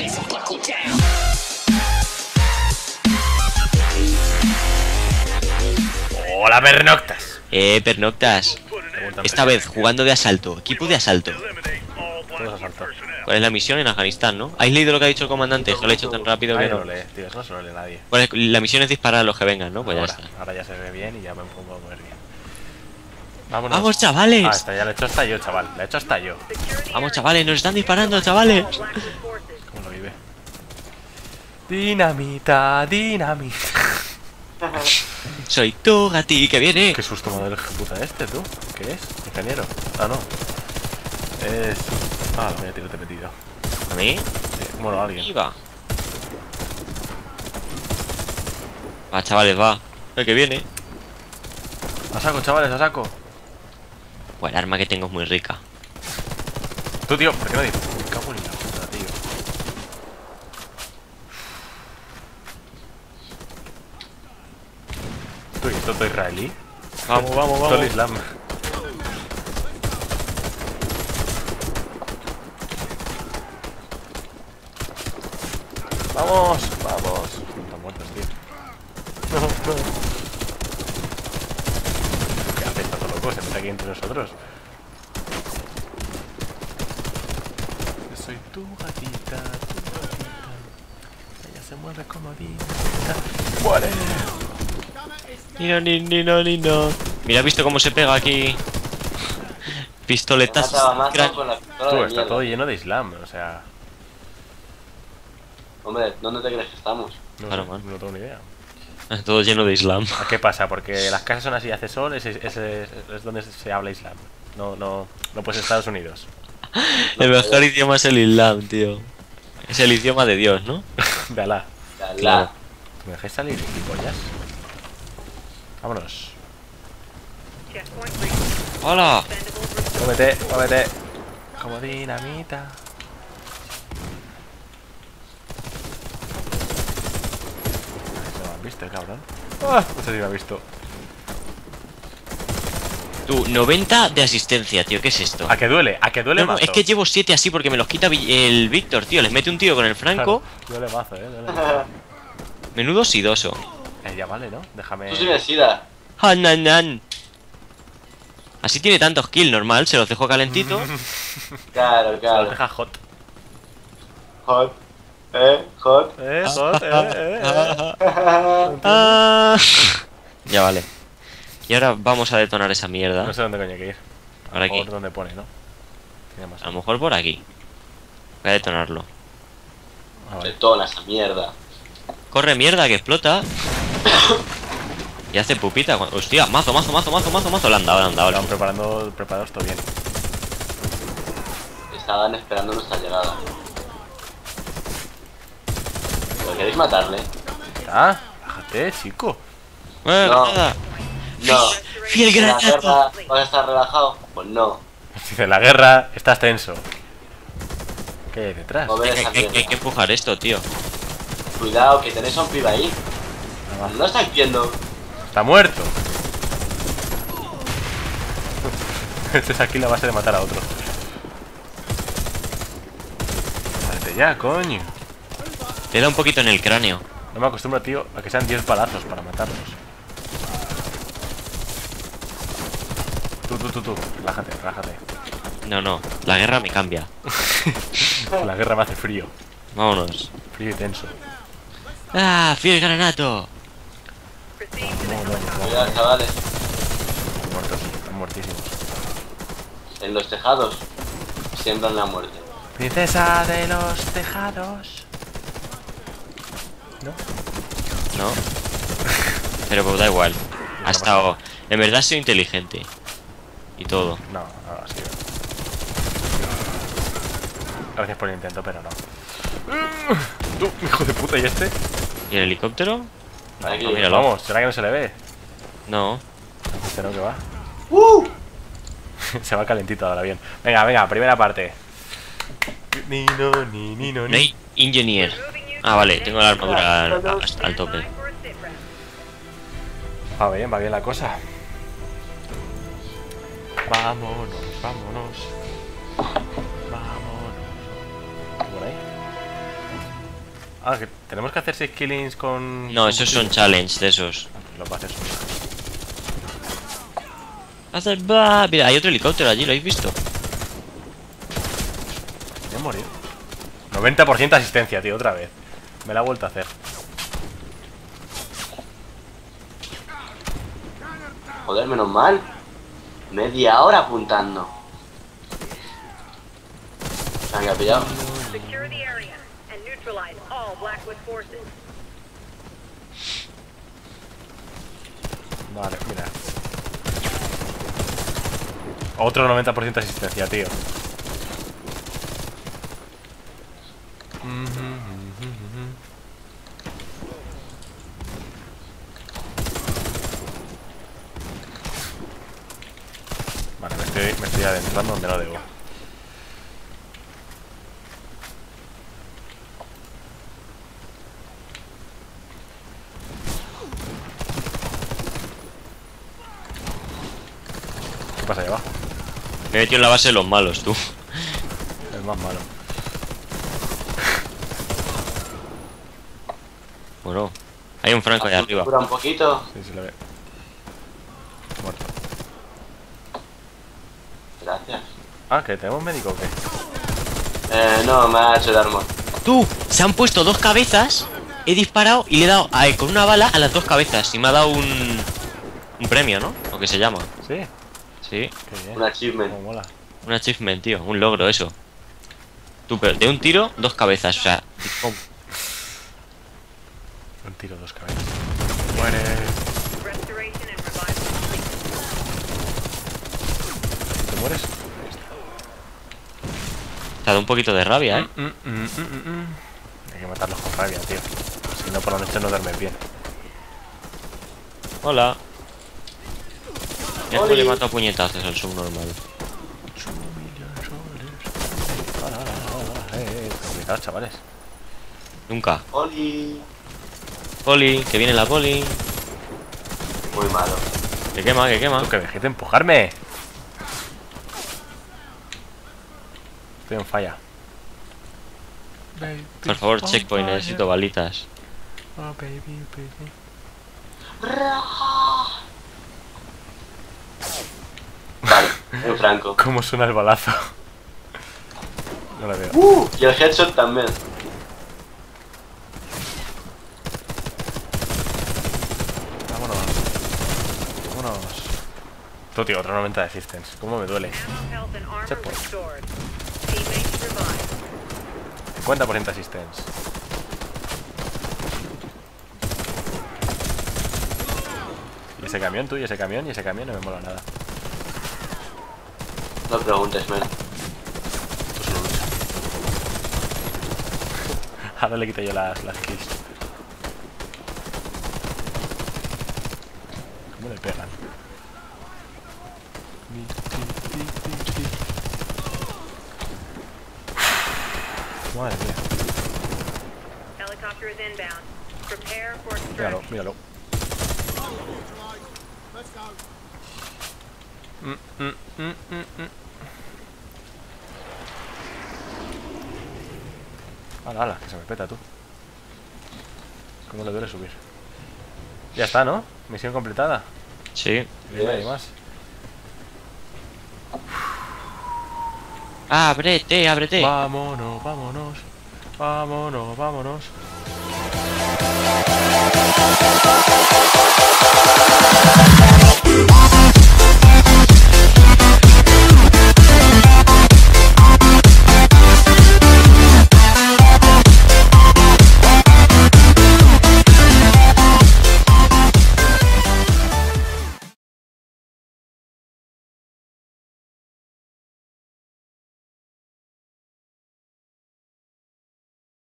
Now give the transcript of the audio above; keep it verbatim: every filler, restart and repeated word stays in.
Hola, pernoctas. Eh, pernoctas. Esta vez jugando de asalto, equipo de asalto. Todos asaltos. ¿Cuál es la misión en Afganistán, no? ¿Habéis leído lo que ha dicho el comandante? Eso lo he hecho tan rápido que Nadie no. lo lee, tío, eso no se lo lee nadie. ¿Cuál es? La misión es disparar a los que vengan, ¿no? Pues ahora, ya está. ahora ya se ve bien y ya me pongo a mover bien. Vámonos. ¡Vamos, chavales! Ah, esta ya le he hecho hasta yo, chaval. Le he hecho hasta yo. ¡Vamos, chavales! ¡Nos están disparando, chavales! ¿Cómo lo vive? Dinamita, dinamita. Soy tú, Gati, que viene. Qué susto me da el puta este, tú. ¿Qué es? Ingeniero. Ah, no. Es... Ah, lo voy a tirar te he metido. ¿A mí? Sí, bueno, alguien. Iba. Va, chavales, va. El que viene. A saco, chavales, a saco. Pues el arma que tengo es muy rica. Tú, tío, ¿por qué no dices? Me cago en la puta, tío. Tú, ¿y esto es israelí? Vamos, vamos, Todo vamos. el Islam. Vamos, vamos. Están muertos, tío. No, no. ¿Qué hace? Está todo loco, se mete aquí entre nosotros. Yo soy tu gatita, tu gatita. Ella se mueve como dinamita. ¡Muere! Ni no, ni, ni no, ni no. Mira, ¿has visto cómo se pega aquí? Pistoletas. Tú, está todo lleno de Islam, o sea... Hombre, ¿dónde te crees que estamos? No, Claro, sé, man. no tengo ni idea. Todo lleno de Islam. ¿A qué pasa? Porque las casas son así, hace sol, es, es, es, es donde se habla Islam. No, no, no pues Estados Unidos. El mejor idioma es el Islam, tío. Es el idioma de Dios, ¿no? De Alá. Claro. ¿Me dejáis salir, gilipollas? Vámonos. ¡Hola! Muévete, muévete. Como dinamita. No me han visto, cabrón. Ah, no sé si me ha visto. Tú, noventa de asistencia, tío. ¿Qué es esto? ¿A que duele? ¿A que duele No, no, mazo? es que llevo siete así porque me los quita Vi- el Víctor, tío. Les mete un tío con el Franco. Claro, duele mazo, eh. Duele mazo. Menudo sidoso. Eh, ya vale, ¿no? Déjame. Tú sí me sida. ¡Hananan! Así tiene tantos kills, normal. Se los dejo calentitos. Claro, Se los claro. deja hot. Hot. Eh, hot. Eh, hot, eh, eh, eh. Ah. Ya vale. Y ahora vamos a detonar esa mierda. No sé dónde coño hay que ir. Por aquí. Por dónde pone, ¿no? Tiene más. A lo mejor por aquí. Voy a detonarlo. Ah, vale. Detona esa mierda. Corre mierda que explota. Y hace pupita. cuando- Hostia, mazo, mazo, mazo, mazo, mazo, mazo. Le han dado, le han dado. le han Estaban dado. preparando, preparados todo bien. Estaban esperando nuestra llegada. ¿Pero queréis matarle? Ah, bájate, chico. Eh, No. nada. No. Fiel ¿En la granato. guerra vas a estar relajado? Pues no. Dice, la guerra, estás tenso. ¿Qué hay detrás? Mover Hay, esa hay- hay mierda. que empujar esto, tío. Cuidado, que tenéis a un pibe ahí. Ah, va. No estáis viendo. Está muerto. Este es aquí la base de matar a otro. Vete ya, coño. Le da un poquito en el cráneo. No me acostumbro, tío, a que sean diez balazos para matarlos. Tú, tú, tú, tú. Relájate, relájate. No, no. La guerra me cambia. La guerra me hace frío. Vámonos. Frío y tenso. ¡Ah! ¡Fiel granato! Cuidado, chavales. Están muertos, están muertísimos. En los tejados siembran la muerte. Princesa de los tejados. ¿No? ¿No? Pero pues da igual. Ha estado... En verdad ha sido inteligente. Y todo. No, no ha sido. Gracias por el intento, pero no. Tú, hijo de puta, ¿y este? ¿Y el helicóptero? Vale, Aquí. pues míralo. Vamos, ¿será que no se le ve? No. Este no, que va. ¡Uh! Se va calentito ahora, bien. Venga, venga, primera parte. Ni no, ni ni no, No hay engineer. Ah, vale. Tengo la armadura al, hasta al tope. Va bien, va bien la cosa. Vámonos, vámonos. Vámonos. ¿Por ahí? Ah, que tenemos que hacer seis killings con... No, con esos son cuchillo. challenge de esos. Lo va a hacer solo. Hace bla. Mira, hay otro helicóptero allí, ¿lo habéis visto? Voy a morir. noventa por ciento asistencia, tío, otra vez. Me la he vuelto a hacer. Joder, menos mal. Media hora apuntando. Venga, pillado. Secure the area and neutralize all Blackwood forces. Vale, mira. Otro noventa por ciento de asistencia, tío. Vale, me estoy, me estoy adentrando donde no debo. ¿Qué pasa ahí abajo? Me he metido en la base de los malos, tú. El más malo. Bueno, hay un franco ahí arriba. Cura un poquito. Sí, se le ve. Muerto. Gracias. Ah, ¿que tenemos médico o qué? Eh, no, me ha hecho el arma. Tú, se han puesto dos cabezas. He disparado y le he dado a, con una bala a las dos cabezas. Y me ha dado un. Un premio, ¿no? Lo que se llama. Sí, Sí. qué bien. Un achievement. Cómo mola. Un achievement, tío. Un logro, eso. Tú, pero de un tiro, dos cabezas. O sea, ¿cómo? Un tiro, dos cabezas. Muere. Restoration and revival complete. ¿Te mueres? Te ha dado un poquito de rabia, ¿eh? Mm, mm, mm, mm, mm. Hay que matarlos con rabia, tío. Si no, por la noche no duermes bien. Hola. Ya Oli. le he matado a puñetazos al subnormal. Hola, hola, hola, hola. Eh, eh, complicado, chavales. Nunca. Oli. Poli, que viene la poli. Muy malo. Que quema, que quema. Tú, que dejé de empujarme. Estoy en falla. Por favor, checkpoint, necesito balitas. Oh, baby, baby. Vale, en franco. ¿Cómo suena el balazo? No lo veo. Uh, y el headshot también. Vámonos. Vámonos. Tú, tío, otro noventa de assistance. ¿Cómo me duele? Ammo, health, and armor Checkpoint. restored. Teammates revived. cincuenta por ciento de assistance. Y ese camión, tú, y ese camión, y ese camión no me mola nada. No preguntes, men. Tú solo lucha. Ahora le quito yo las, las kills. ¿Cómo le pegan? Madre mía. Helicopter is inbound. Prepare for Míralo, extraction. míralo. Mm, mm, mm, mm, mm. Ala, ala, que se me peta, tú. ¿Cómo le duele subir? Ya está, ¿no? Misión completada. Sí. Y no hay más. Ábrete, ábrete. Vámonos, vámonos. Vámonos, vámonos.